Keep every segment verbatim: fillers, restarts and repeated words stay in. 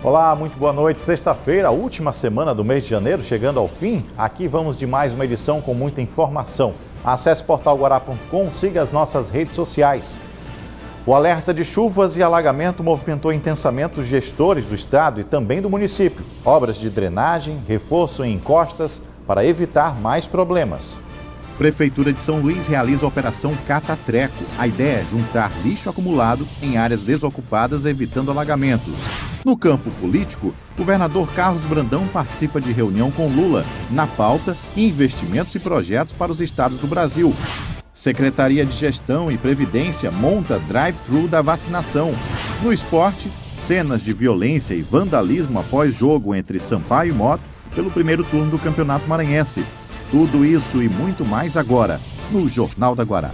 Olá, muito boa noite. Sexta-feira, a última semana do mês de janeiro, chegando ao fim. Aqui vamos de mais uma edição com muita informação. Acesse portal guará ponto com, siga as nossas redes sociais. O alerta de chuvas e alagamento movimentou intensamente os gestores do estado e também do município. Obras de drenagem, reforço em encostas para evitar mais problemas. Prefeitura de São Luís realiza a Operação Cata-Treco. A ideia é juntar lixo acumulado em áreas desocupadas, evitando alagamentos. No campo político, o governador Carlos Brandão participa de reunião com Lula. Na pauta, investimentos e projetos para os estados do Brasil. Secretaria de Gestão e Previdência monta drive-thru da vacinação. No esporte, cenas de violência e vandalismo após jogo entre Sampaio e Moto pelo primeiro turno do Campeonato Maranhense. Tudo isso e muito mais agora, no Jornal da Guará.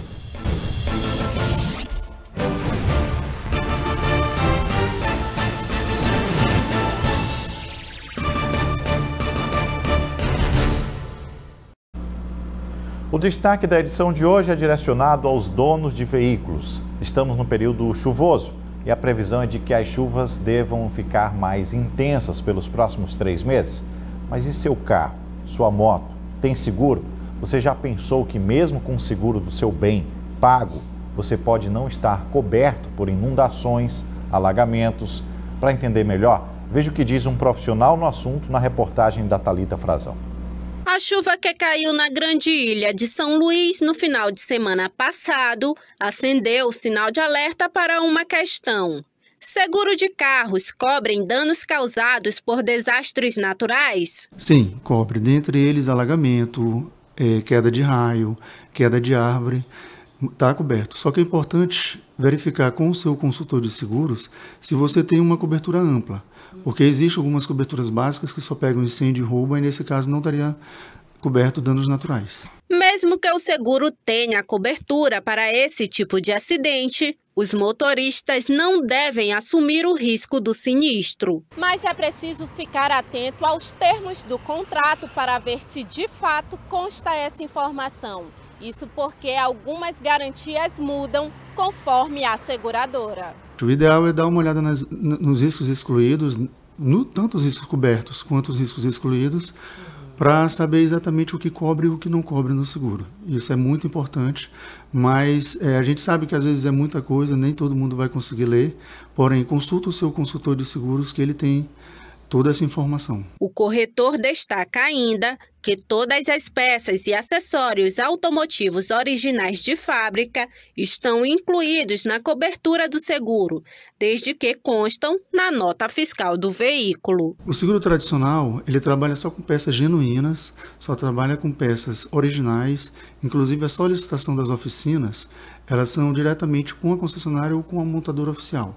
O destaque da edição de hoje é direcionado aos donos de veículos. Estamos no período chuvoso e a previsão é de que as chuvas devam ficar mais intensas pelos próximos três meses. Mas e seu carro, sua moto? Tem seguro? Você já pensou que mesmo com o seguro do seu bem pago, você pode não estar coberto por inundações, alagamentos? Para entender melhor, veja o que diz um profissional no assunto na reportagem da Thalita Frazão. A chuva que caiu na grande ilha de São Luís no final de semana passado acendeu o sinal de alerta para uma questão. Seguro de carros cobrem danos causados por desastres naturais? Sim, cobre. Dentre eles alagamento, é, queda de raio, queda de árvore, está coberto. Só que é importante verificar com o seu consultor de seguros se você tem uma cobertura ampla. Porque existem algumas coberturas básicas que só pegam incêndio e roubo, e nesse caso não estaria coberto danos naturais. Mesmo que o seguro tenha cobertura para esse tipo de acidente, os motoristas não devem assumir o risco do sinistro. Mas é preciso ficar atento aos termos do contrato para ver se de fato consta essa informação. Isso porque algumas garantias mudam conforme a seguradora. O ideal é dar uma olhada nas, nos riscos excluídos, no, tanto os riscos cobertos quanto os riscos excluídos, para saber exatamente o que cobre e o que não cobre no seguro. Isso é muito importante, mas é, a gente sabe que às vezes é muita coisa, nem todo mundo vai conseguir ler, porém consulta o seu consultor de seguros que ele tem toda essa informação. O corretor destaca ainda que todas as peças e acessórios automotivos originais de fábrica estão incluídos na cobertura do seguro, desde que constam na nota fiscal do veículo. O seguro tradicional, ele trabalha só com peças genuínas, só trabalha com peças originais, inclusive a solicitação das oficinas, elas são diretamente com a concessionária ou com a montadora oficial.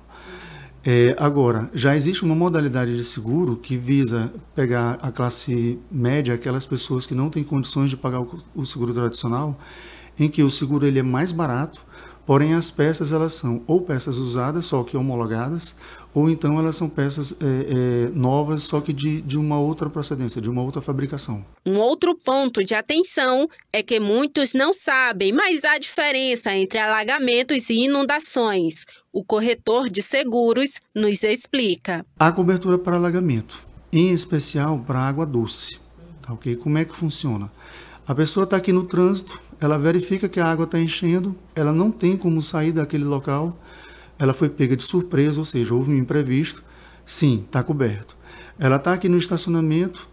É, agora, já existe uma modalidade de seguro que visa pegar a classe média, aquelas pessoas que não têm condições de pagar o, o seguro tradicional, em que o seguro ele é mais barato, porém as peças elas são ou peças usadas, só que homologadas, ou então elas são peças é, é, novas, só que de, de uma outra procedência, de uma outra fabricação. Um outro ponto de atenção é que muitos não sabem, mas há diferença entre alagamentos e inundações. O corretor de seguros nos explica. Há cobertura para alagamento, em especial para água doce. Tá, okay? Como é que funciona? A pessoa está aqui no trânsito, ela verifica que a água está enchendo, ela não tem como sair daquele local, ela foi pega de surpresa, ou seja, houve um imprevisto, sim, está coberto. Ela está aqui no estacionamento,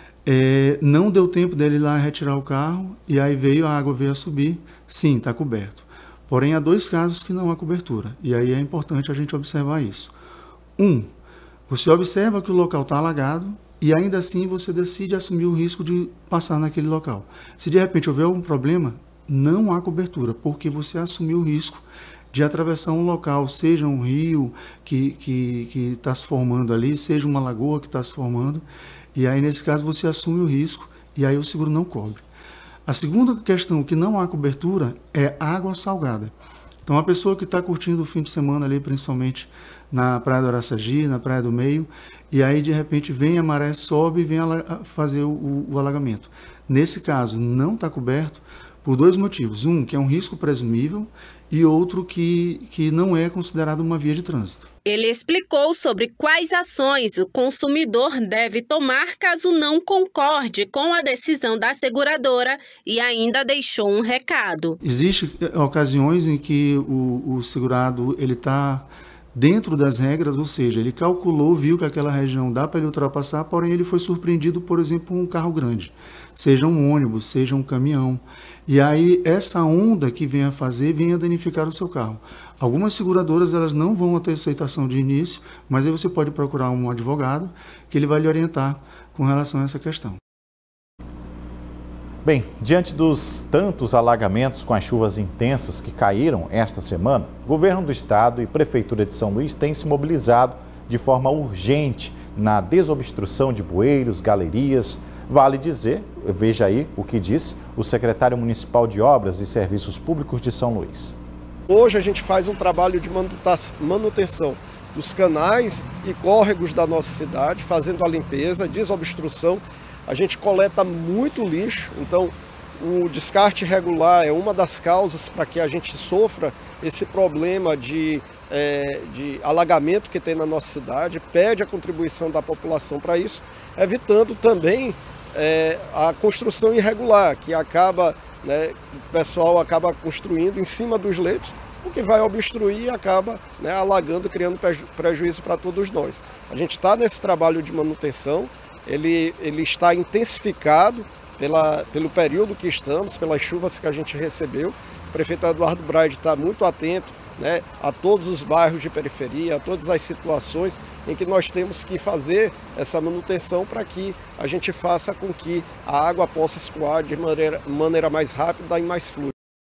é, não deu tempo dele ir lá retirar o carro, e aí veio, a água veio a subir, sim, está coberto. Porém, há dois casos que não há cobertura, e aí é importante a gente observar isso. Um, você observa que o local está alagado, e ainda assim você decide assumir o risco de passar naquele local. Se de repente houver algum problema, não há cobertura, porque você assumiu o risco de atravessar um local, seja um rio que que que está se formando ali, seja uma lagoa que está se formando, e aí nesse caso você assume o risco, e aí o seguro não cobre. A segunda questão que não há cobertura é água salgada. Então a pessoa que está curtindo o fim de semana ali, principalmente na Praia do Araçagi, na Praia do Meio, e aí de repente vem a maré, sobe e vem fazer o, o alagamento. Nesse caso não está coberto por dois motivos. Um, que é um risco presumível, e outro que, que não é considerado uma via de trânsito. Ele explicou sobre quais ações o consumidor deve tomar caso não concorde com a decisão da seguradora e ainda deixou um recado. Existem ocasiões em que o, o segurado ele está dentro das regras, ou seja, ele calculou, viu que aquela região dá para ele ultrapassar, porém ele foi surpreendido, por exemplo, por um carro grande, seja um ônibus, seja um caminhão. E aí essa onda que vem a fazer, vem a danificar o seu carro. Algumas seguradoras elas não vão ter aceitação de início, mas aí você pode procurar um advogado que ele vai lhe orientar com relação a essa questão. Bem, diante dos tantos alagamentos com as chuvas intensas que caíram esta semana, o governo do estado e prefeitura de São Luís têm se mobilizado de forma urgente na desobstrução de bueiros, galerias. Vale dizer, veja aí o que diz o secretário municipal de Obras e Serviços Públicos de São Luís. Hoje a gente faz um trabalho de manutenção dos canais e córregos da nossa cidade, fazendo a limpeza, desobstrução. A gente coleta muito lixo, então o descarte irregular é uma das causas para que a gente sofra esse problema de, é, de alagamento que tem na nossa cidade. Pede a contribuição da população para isso, evitando também é, a construção irregular, que acaba, né, o pessoal acaba construindo em cima dos leitos, o que vai obstruir e acaba, né, alagando, criando preju prejuízo para todos nós. A gente está nesse trabalho de manutenção. Ele, ele está intensificado pela, pelo período que estamos, pelas chuvas que a gente recebeu. O prefeito Eduardo Braide está muito atento, né, a todos os bairros de periferia, a todas as situações em que nós temos que fazer essa manutenção para que a gente faça com que a água possa escoar de maneira, maneira mais rápida e mais fluida.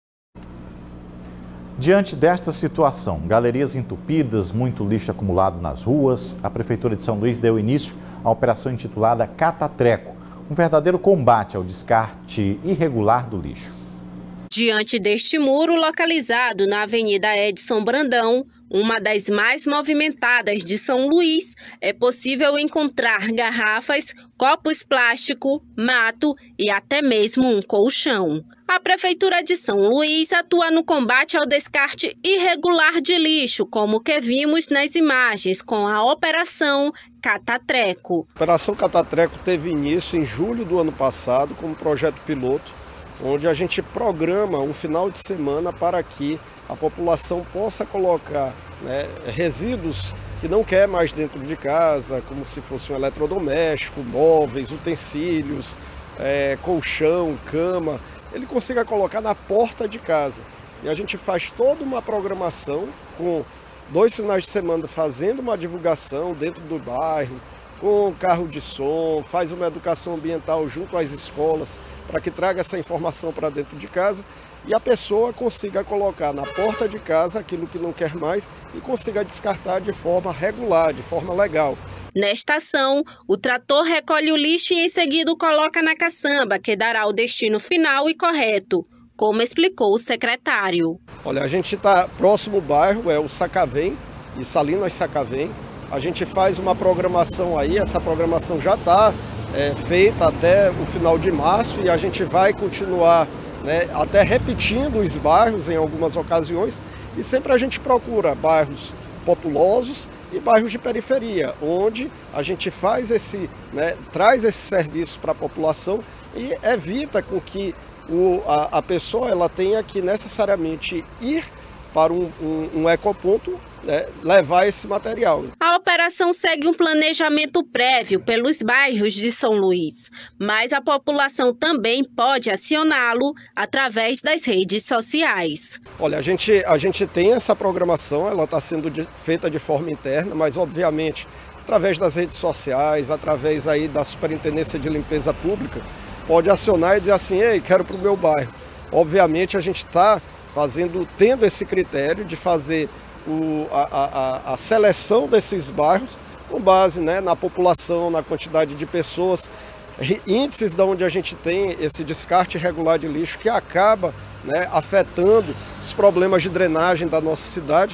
Diante desta situação, galerias entupidas, muito lixo acumulado nas ruas, a Prefeitura de São Luís deu início à operação intitulada Cata-Treco, um verdadeiro combate ao descarte irregular do lixo. Diante deste muro localizado na Avenida Edson Brandão, uma das mais movimentadas de São Luís, é possível encontrar garrafas, copos plástico, mato e até mesmo um colchão. A Prefeitura de São Luís atua no combate ao descarte irregular de lixo, como que vimos nas imagens, com a Operação Cata-Treco. A Operação Cata-Treco teve início em julho do ano passado como projeto piloto, onde a gente programa um final de semana para que a população possa colocar, né, resíduos que não quer mais dentro de casa, como se fosse um eletrodoméstico, móveis, utensílios, é, colchão, cama, ele consiga colocar na porta de casa. E a gente faz toda uma programação com dois finais de semana fazendo uma divulgação dentro do bairro, com carro de som, faz uma educação ambiental junto às escolas para que traga essa informação para dentro de casa e a pessoa consiga colocar na porta de casa aquilo que não quer mais e consiga descartar de forma regular, de forma legal. Nesta ação, o trator recolhe o lixo e em seguida o coloca na caçamba, que dará o destino final e correto, como explicou o secretário. Olha, a gente está próximo ao bairro, é o Sacavém, e Salinas Sacavém. A gente faz uma programação aí, essa programação já está é, feita até o final de março e a gente vai continuar, né, até repetindo os bairros em algumas ocasiões e sempre a gente procura bairros populosos e bairros de periferia, onde a gente faz esse, né, traz esse serviço para a população e evita com que o, a, a pessoa ela tenha que necessariamente ir para um, um, um ecoponto, né, levar esse material. A operação segue um planejamento prévio pelos bairros de São Luís, mas a população também pode acioná-lo através das redes sociais. Olha, a gente, a gente tem essa programação, ela está sendo de, feita de forma interna, mas obviamente através das redes sociais, através aí da Superintendência de Limpeza Pública, pode acionar e dizer assim, ei, quero para o meu bairro. Obviamente a gente está fazendo, tendo esse critério de fazer o, a, a, a seleção desses bairros com base, né, na população, na quantidade de pessoas, índices de onde a gente tem esse descarte irregular de lixo que acaba, né, afetando os problemas de drenagem da nossa cidade.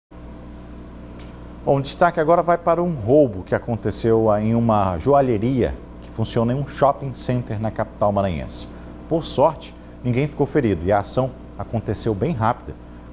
Bom, o destaque agora vai para um roubo que aconteceu em uma joalheria que funciona em um shopping center na capital maranhense. Por sorte, ninguém ficou ferido e a ação aconteceu bem rápida,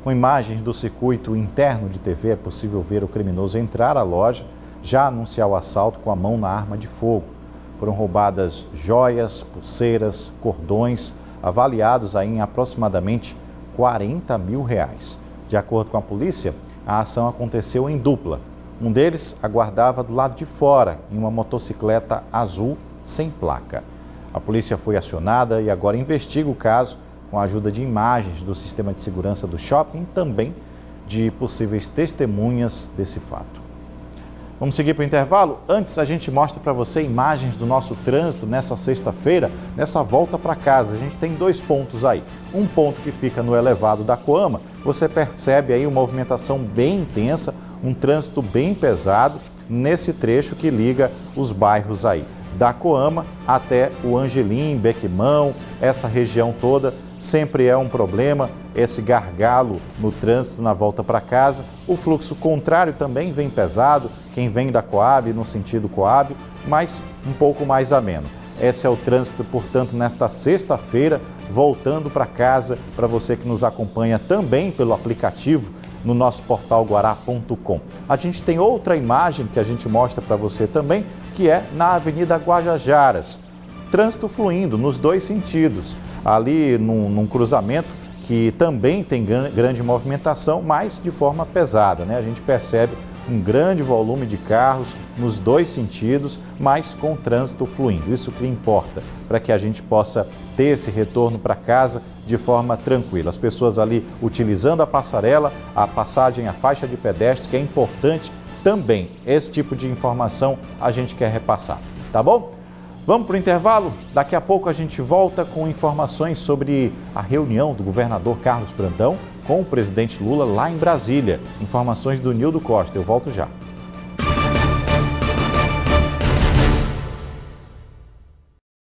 Com imagens do circuito interno de T V, é possível ver o criminoso entrar à loja, já anunciar o assalto com a mão na arma de fogo. Foram roubadas joias, pulseiras, cordões, avaliados aí em aproximadamente quarenta mil reais. De acordo com a polícia, a ação aconteceu em dupla. Um deles aguardava do lado de fora, em uma motocicleta azul sem placa. A polícia foi acionada e agora investiga o caso com a ajuda de imagens do sistema de segurança do shopping e também de possíveis testemunhas desse fato. Vamos seguir para o intervalo? Antes, a gente mostra para você imagens do nosso trânsito nessa sexta-feira, nessa volta para casa. A gente tem dois pontos aí. Um ponto que fica no elevado da Coama, você percebe aí uma movimentação bem intensa, um trânsito bem pesado nesse trecho que liga os bairros aí, da Coama até o Angelim, Bequimão, essa região toda. Sempre é um problema esse gargalo no trânsito na volta para casa. O fluxo contrário também vem pesado, quem vem da Coab no sentido Coab, mas um pouco mais ameno. Esse é o trânsito, portanto, nesta sexta-feira, voltando para casa, para você que nos acompanha também pelo aplicativo no nosso portal guará ponto com. A gente tem outra imagem que a gente mostra para você também, que é na Avenida Guajajaras. Trânsito fluindo nos dois sentidos, ali num, num cruzamento que também tem grande movimentação, mas de forma pesada, né? A gente percebe um grande volume de carros nos dois sentidos, mas com o trânsito fluindo. Isso que importa, para que a gente possa ter esse retorno para casa de forma tranquila. As pessoas ali utilizando a passarela, a passagem, a faixa de pedestre, que é importante também. Esse tipo de informação a gente quer repassar, tá bom? Vamos para o intervalo? Daqui a pouco a gente volta com informações sobre a reunião do governador Carlos Brandão com o presidente Lula lá em Brasília. Informações do Nildo Costa. Eu volto já.